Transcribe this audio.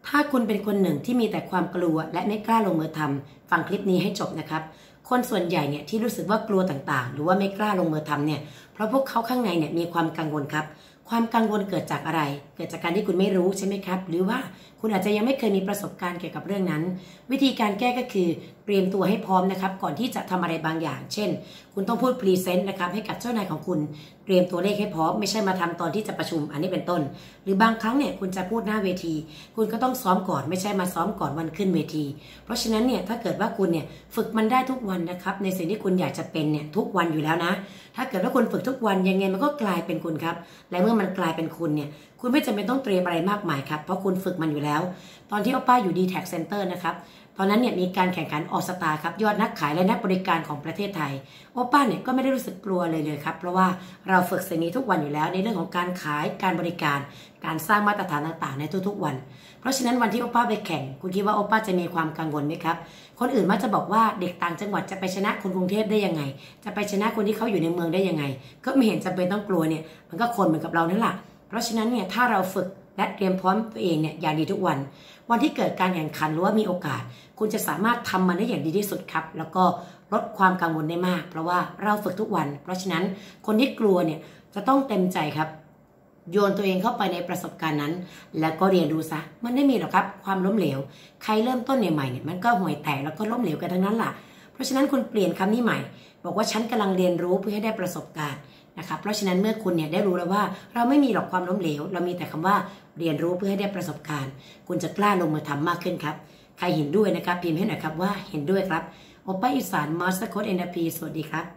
ถ้าคุณเป็นคนหนึ่งที่มีแต่ความกลัวและไม่กล้าลงมือทำฟังคลิปนี้ให้จบนะครับคนส่วนใหญ่เนี่ยที่รู้สึกว่ากลัวต่างๆหรือว่าไม่กล้าลงมือทำเนี่ยเพราะพวกเขาข้างในเนี่ยมีความกังวลครับความกังวลเกิดจากอะไรเกิดจากการที่คุณไม่รู้ใช่ไหมครับหรือว่าคุณอาจจะยังไม่เคยมีประสบการณ์เกี่ยวกับเรื่องนั้นวิธีการแก้ก็คือเตรียมตัวให้พร้อมนะครับก่อนที่จะทำอะไรบางอย่างเช่นคุณต้องพูดพรีเซนต์นะครับให้กับเจ้านายของคุณเตรียมตัวเลขให้พร้อมไม่ใช่มาทำตอนที่จะประชุมอันนี้เป็นต้นหรือบางครั้งเนี่ยคุณจะพูดหน้าเวทีคุณก็ต้องซ้อมก่อนไม่ใช่มาซ้อมก่อนวันขึ้นเวทีเพราะฉะนั้นเนี่ยถ้าเกิดว่าคุณเนี่ยฝึกมันได้ทุกวันนะครับในสิ่งที่คุณอยากจะเป็นเนี่ยทุกวันอยู่แล้วนะถ้าเกิดว่าคุณฝึกทุกวันยังไงมันก็กลายเป็นคุณครับและเมื่อมันกลายเป็นคุณเนี่ยคุณไม่จำเป็นต้องเตรียมอะไรมากมายครับเพราะคุณฝึกมันอยู่แล้วตอนที่โอป้าอยู่ D-Tag Center นะครับตอนนั้นเนี่ยมีการแข่งขันออสตาครับยอดนักขายและนักบริการของประเทศไทยโอป้าเนี่ยก็ไม่ได้รู้สึกกลัวเลยครับเพราะว่าเราฝึกสิ่งนี้ทุกวันอยู่แล้วในเรื่องของการขายการบริการการสร้างมาตรฐานต่างๆในทุกๆวันเพราะฉะนั้นวันที่โอป้าไปแข่งคุณคิดว่าโอป้าจะมีความกังวลไหมครับคนอื่นมักจะบอกว่าเด็กต่างจังหวัดจะไปชนะคนกรุงเทพได้ยังไงจะไปชนะคนที่เขาอยู่ในเมืองได้ยังไงก็ไม่เห็นจำเป็นต้องกลัวเนี่ยมันก็คนเหมือนกับเรานั่นแหละเพราะฉะนั้นเนี่ยถ้าเราฝึกและเตรียมพร้อมตัวเองเนี่ยอย่างดีทุกวันที่เกิดการแข่งขันหรือว่ามีโอกาสคุณจะสามารถทำมันได้อย่างดีที่สุดครับแล้วก็ลดความกังวลได้มากเพราะว่าเราฝึกทุกวันเพราะฉะนั้นคนที่กลัวเนี่ยจะต้องเต็มใจครับโยนตัวเองเข้าไปในประสบการณ์นั้นแล้วก็เรียนรู้ซะมันไม่มีหรอกครับความล้มเหลวใครเริ่มต้นใหม่เนี่ยมันก็ห่วยแตกแล้วก็ล้มเหลวกันทั้งนั้นล่ะเพราะฉะนั้นคุณเปลี่ยนคำนี้ใหม่บอกว่าฉันกำลังเรียนรู้เพื่อให้ได้ประสบการณ์นะครับเพราะฉะนั้นเมื่อคุณเนี่ยได้รู้แล้วว่าเราไม่มีหรอกความล้มเหลวเรามีแต่คำว่าเรียนรู้เพื่อให้ได้ประสบการณ์คุณจะกล้าลงมือทำมากขึ้นครับใครเห็นด้วยนะครับพิมพ์ให้หน่อยครับว่าเห็นด้วยครับโอป้าอีสานมาสเตอร์โค้ด NLP สวัสดีครับ